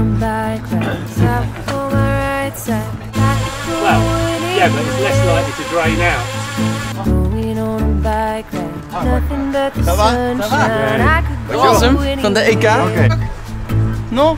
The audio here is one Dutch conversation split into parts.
Well, yeah, but it's less likely to drain out. Dat was hem, van de EK. Oké. Nog?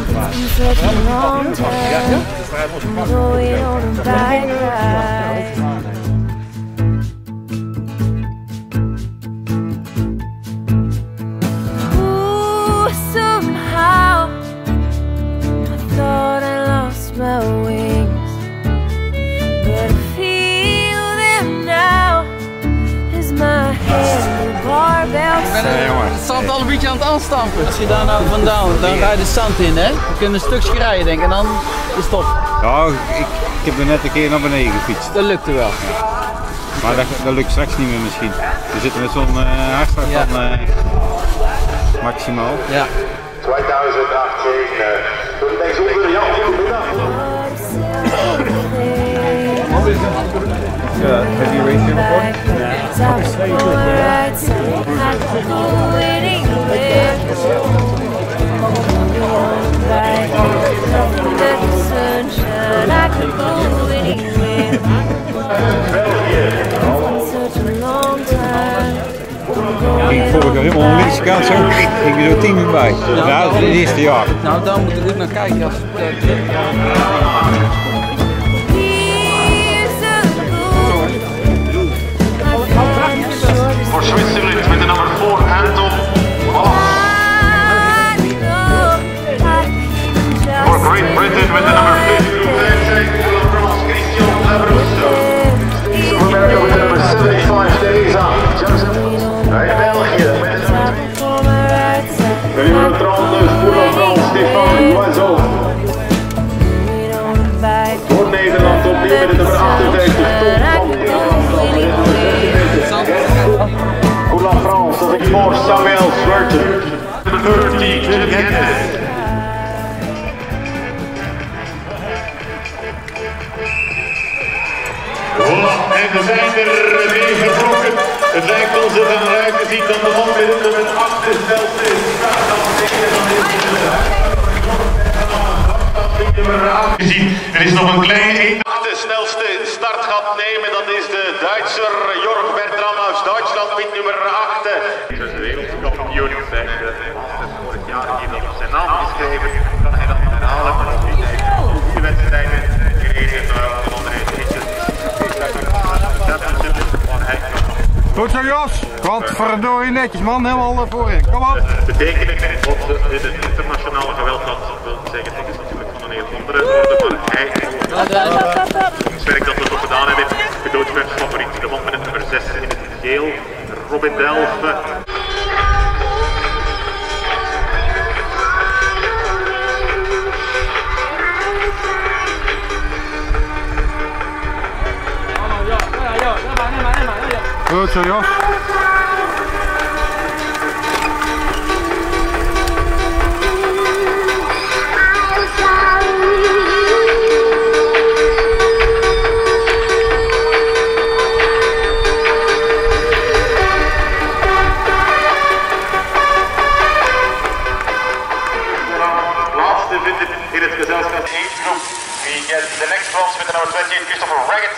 Het zand al een beetje aan het aanstampen. Als je daar nou vandaan, dan ga je de zand in, hè? Je kunt een stukje rijden, denk ik, en dan is het op. Nou, ik heb er net een keer naar beneden gefietst. Dat lukte wel. Maar dat lukt straks niet meer misschien. We zitten met zo'n hartslag van maximaal. Ja. 2018, bijzonder Jan, goedemiddag. Have you raced here before? Ik ging vorig jaar helemaal aan de linkse kant zo, ging er zo 10 minuten bij. Ja, dat is het eerste jaar. Nou, daar moet ik ook naar kijken als het Voor Zwitserland met de nummer 4 Anton Wallace. Voor Great Britain met de nummer 15 Christian Labrousse. South America met de nummer 75 Teresa Joseph. En België met de nummer 30 voor la France Stéphane Loiseau. Voor Nederland opnieuw met de nummer 58 Tom van Nederland. Pour la France avec for Samuel Swerten. Nummer 13 Jim Geddes. Voilà, en we zijn er weer vertrokken. Het lijkt ons er dan uit te zien dat de man met het nummer 8 de snelste is. Er is nog een kleine 1. De snelste start gaat nemen, dat is de Duitser Jorg Bertram uit Duitsland met nummer 8. Hij is de wereldkampioen. Hij heeft vorig jaar hier nog zijn naam geschreven. Kan hij dat herhalen? Maar ook niet. De wedstrijden gereden van de ritjes. Goed zo Jos, godverdorie netjes man, helemaal voorin, kom op. Betekenis op dit internationale geweld, dat wil zeggen, het is natuurlijk van een heel andere orde, maar hij het werk dat we toch gedaan hebben, de doodsversfavoriet, de man met het nummer 6 in het geel, Robin Delft. Goed zo Jos. Laatste vinden in het gezelschap age group. We get the next ones met de nummer 28 Christopher Raggett.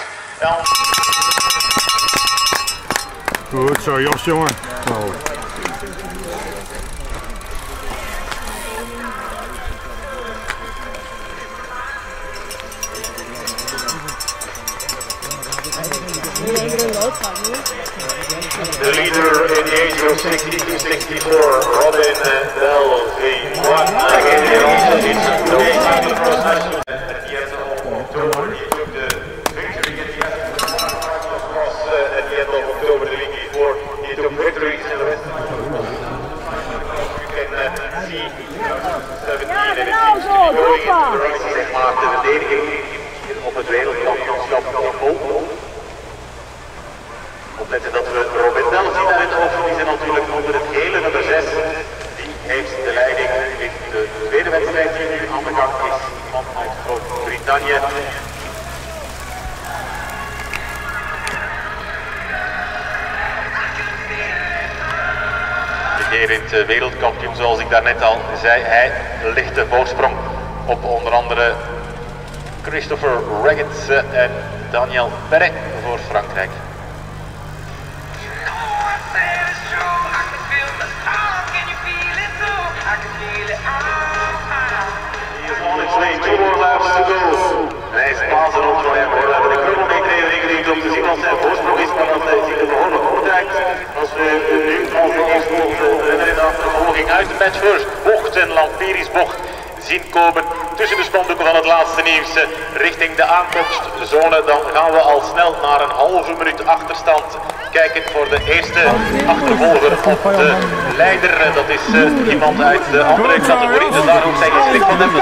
Goed zo Jos jongen. Oh. The leader in the age group 60-64, Robin Delvey. Again, he also needs to at the end of October. He took the victory at the end at the end of October the week before. He took victories in the rest of the world. You can see 17 and it seems to be going into the right zeg maar de verdediging op het wereldkampioenschap van Polen. Opletten dat we Robin Delvey daar in het oog verliezen natuurlijk onder het gele nummer 6. Die heeft de leiding in de tweede wedstrijd die nu aan de gang is. Man uit Groot-Brittannië. De wereldkampioen, zoals ik daarnet al zei, hij ligt de voorsprong. op onder andere Christopher Reggets en Daniel Perret voor Frankrijk. Two more laps to go. Hij is Pasen op voor hem. We hebben de chronometer ingelegd om te zien wat zijn voorsprong is, maar dat ziet er behoorlijk goed uit. Als we nu als de eerste renner in de achtervolging uit de match first bocht en Lampiris bocht zien komen tussen de spandoeken van het laatste nieuws richting de aankomstzone, dan gaan we al snel naar een halve minuut achterstand kijken voor de eerste achtervolger op de leider. Dat is iemand uit de andere categorie, dus daarom zijn je slik van hem.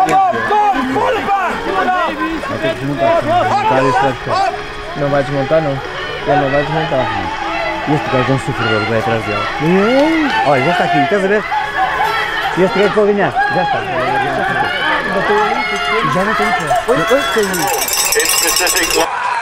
No vai desmontar não. Ele não vai desmontar. Este gajo é um sofredor que vai atrás dele. Olha, já está aqui, estás a ver? E este gajo pode ganhar. Já está. Já não tem que.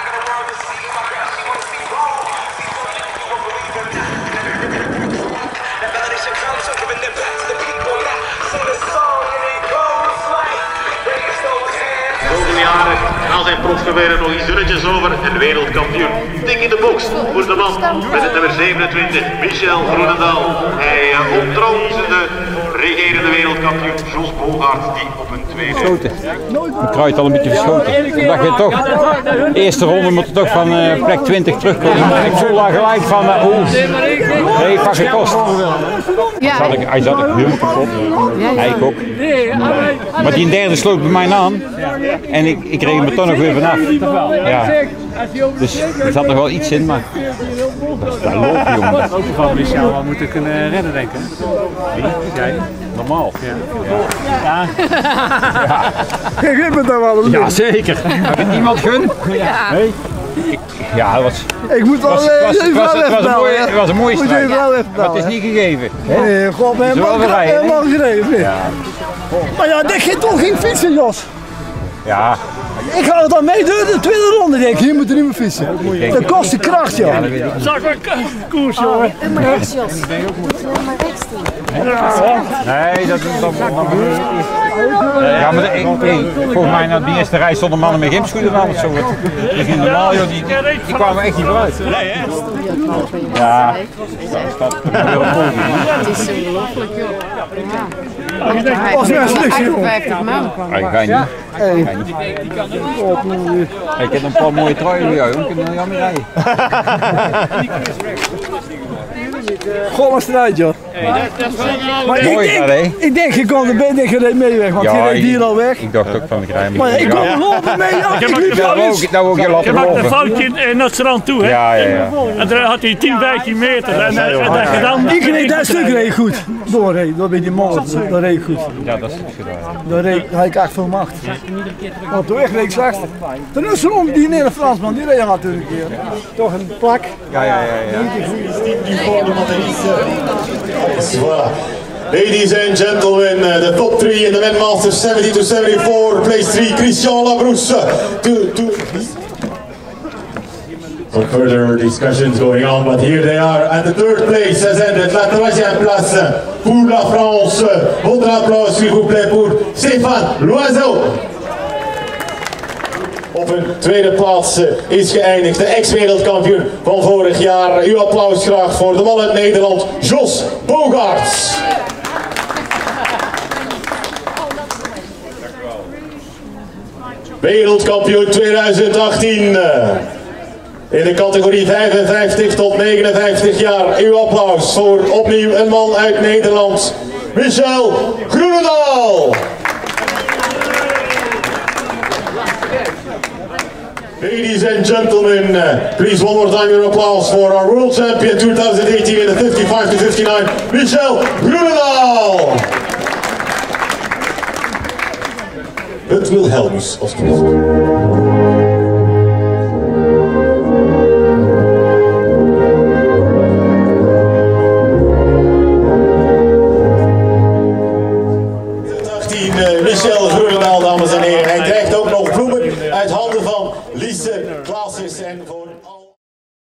Na zijn profcarrière nog iets dunnetjes over en wereldkampioen. Dik in de box voor de man met het nummer 27, Michel Groenendaal. Hij ontroont de regerende wereldkampioen Jos Bogaerts die op een tweede... Schoten. De kruid al een beetje verschoten. Ik dacht je toch, de eerste ronde moet er toch van plek 20 terugkomen. Maar ik voel daar gelijk van, hij heeft wat gekost. Hij zat ook helemaal kapot. Hij ook. Maar die derde sloot bij mij aan. En ik kreeg hem er toch nog weer vanaf. Ja. Dus er zat nog wel iets in, maar dat loopt, jongen. Dat ook van Michel wel moeten kunnen redden, denk ik. Wie? Jij? Normaal. Ja. Gun me dat wel. Ja, zeker. Heb je iemand gun? Ja. Nee? Ja, het was... Ik moet wel het was een mooie strijd. Maar het is niet gegeven. Nee, god, we hebben lang gereden. Ja. Maar ja, dit gaat toch geen fietsen, Jos. Ja. Ik ga het dan meedoen de tweede ronde, denk ik. Hier moet er niet meer fietsen. Dat kost de kracht, joh. Zag maar koers, jongen. Maar rechts, Jos. Maar rechts Nee, dat is dan... Ja, maar volgens mij na die eerste rij stonden mannen met gymschoenen aan of zo. Dus in normaal, joh, die kwamen echt niet vooruit. Nee, hè? Ja. Het is ongelooflijk, joh. Was weer een stukje, joh. 50 man. Ga je niet. Ik heb een paar mooie truien voor jou, jongen. Kunnen we jammer rijden. Goh, wat strijd, joh. Maar ik denk, je kon er ben, je reed mee weg, want je reed hier al weg. Ik dacht ook van de rijden. Maar ik kon er lopen mee, ja. Ik maakte een foutje naar het strand toe, hè. Ja. En daar had hij 10, 15 meter. En dat gedaan. Ik reed dat stuk reed goed. Doorreed, door bij die molen, dat reed goed. Ja, dat is goed gedaan. Daar had ik echt veel macht. Want toen reed ik slechter. Toen is er om die Nederlandse Fransman, die reed natuurlijk een keer. Toch een plak. Ja. Voilà. Ladies and gentlemen, the top 3 in the men masters 70 to 74, place 3, Christian Labrousse. For further discussions going on, but here they are at the third place has ended, la troisième place pour la France. Votre applaus s'il vous plaît pour Stéphane Loiseau. Op een tweede plaats is geëindigd de ex-wereldkampioen van vorig jaar. Uw applaus graag voor de man uit Nederland, Jos Bogaerts. Wereldkampioen 2018 in de categorie 55 tot 59 jaar. Uw applaus voor opnieuw een man uit Nederland, Michel Groenendaal. Ladies and gentlemen, please one more time your applause for our world champion 2018 in the 55 to 59, Michel Groenendaal. Het Wilhelmus, alsjeblieft. Michel Groenendaal, dames en heren. Hij krijgt ook nog bloemen uit handen van Lise Klaasjes en voor al...